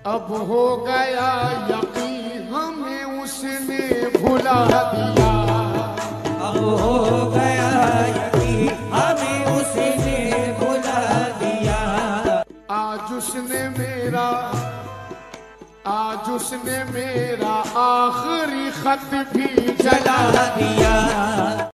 अब हो गया यकीन हमें उसने भुला दिया। अब हो गया यकीन हमें उसने भुला दिया। आज उसने मेरा आखिरी खत भी जला दिया।